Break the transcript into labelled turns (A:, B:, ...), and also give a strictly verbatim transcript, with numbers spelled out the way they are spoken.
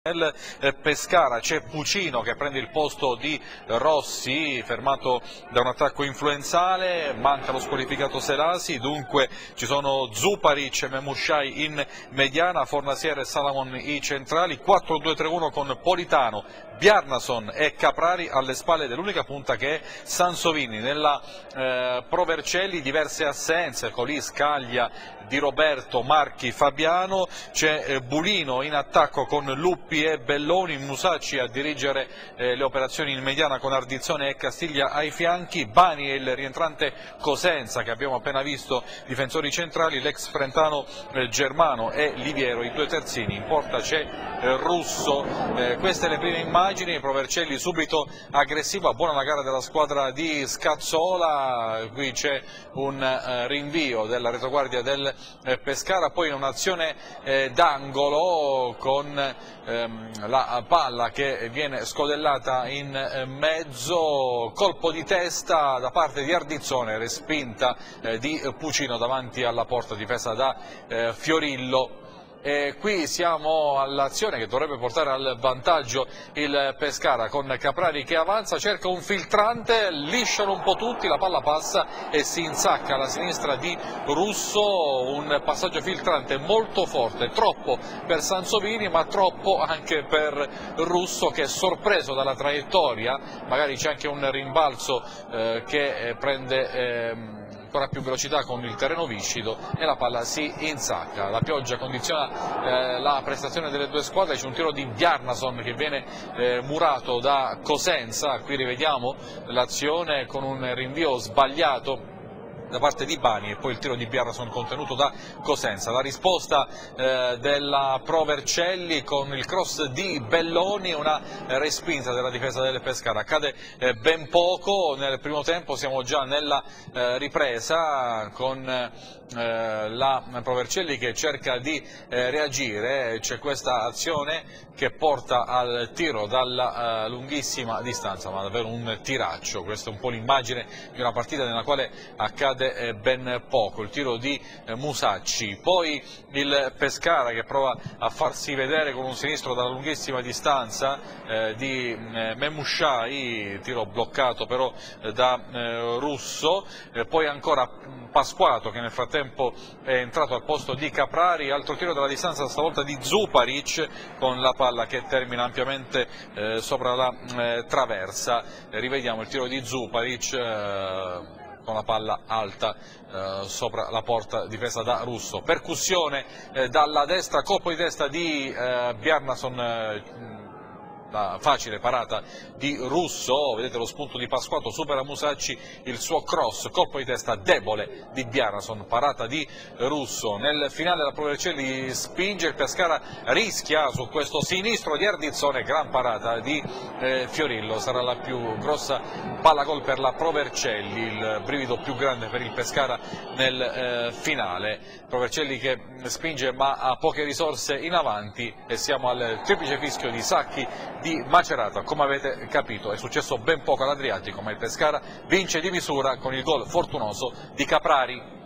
A: Nel Pescara c'è Pucino che prende il posto di Rossi, fermato da un attacco influenzale, manca lo squalificato Selasi, dunque ci sono Zuparic e Memushai in mediana, Fornasiere e Salamon i centrali, quattro due tre uno con Politano, Bjarnason e Caprari alle spalle dell'unica punta che è Sansovini. Nella eh, Provercelli diverse assenze, Colì, Scaglia, Di Roberto, Marchi, Fabiano, c'è eh, Bulino in attacco con Luppi e Belloni, Musacci a dirigere eh, le operazioni in mediana con Ardizzone e Castiglia ai fianchi, Bani e il rientrante Cosenza che abbiamo appena visto, difensori centrali, l'ex Frentano eh, Germano e Liviero i due terzini, in porta c'è eh, Russo. Eh, queste le prime immagini, Provercelli subito aggressiva, buona la gara della squadra di Scazzola, qui c'è un eh, rinvio della retroguardia del eh, Pescara, poi un'azione eh, d'angolo con ehm, la palla che viene scodellata in eh, mezzo, colpo di testa da parte di Ardizzone, respinta eh, di Pucino davanti alla porta difesa da eh, Fiorillo. E qui siamo all'azione che dovrebbe portare al vantaggio il Pescara, con Caprari che avanza, cerca un filtrante, lisciano un po' tutti, la palla passa e si insacca alla sinistra di Russo, un passaggio filtrante molto forte, troppo per Sansovini ma troppo anche per Russo che è sorpreso dalla traiettoria, magari c'è anche un rimbalzo eh, che prende eh, ancora più velocità con il terreno viscido e la palla si insacca. La pioggia condiziona eh, la prestazione delle due squadre, c'è un tiro di Bjarnason che viene eh, murato da Cosenza, qui rivediamo l'azione con un rinvio sbagliato da parte di Bani e poi il tiro di Bjarnason contenuto da Cosenza. La risposta eh, della Provercelli con il cross di Belloni, una respinta della difesa del Pescara. Accade eh, ben poco nel primo tempo, siamo già nella eh, ripresa con eh, la Provercelli che cerca di eh, reagire, c'è questa azione che porta al tiro dalla uh, lunghissima distanza, ma davvero un tiraccio. Questa è un po' l'immagine di una partita nella quale accade eh, ben poco, il tiro di eh, Musacci, poi il Pescara che prova a farsi vedere con un sinistro dalla lunghissima distanza eh, di eh, Memushai, tiro bloccato però eh, da eh, Russo, eh, poi ancora Pasquato che nel frattempo è entrato al posto di Caprari, altro tiro dalla distanza stavolta di Zuparic con la palla che termina ampiamente eh, sopra la eh, traversa. Eh, rivediamo il tiro di Zuparic eh, con la palla alta eh, sopra la porta difesa da Russo. Percussione eh, dalla destra, colpo di testa di eh, Bjarnason, eh, la facile parata di Russo, vedete lo spunto di Pasquato, supera Musacci, il suo cross, colpo di testa debole di Bjarnason, parata di Russo. Nel finale la Provercelli spinge, il Pescara rischia su questo sinistro di Ardizzone, gran parata di eh, Fiorillo, sarà la più grossa palla gol per la Provercelli, il brivido più grande per il Pescara nel eh, finale. Provercelli che spinge ma ha poche risorse in avanti e siamo al triplice fischio di Sacchi di Macerata. Come avete capito è successo ben poco all'Adriatico, ma il Pescara vince di misura con il gol fortunoso di Caprari.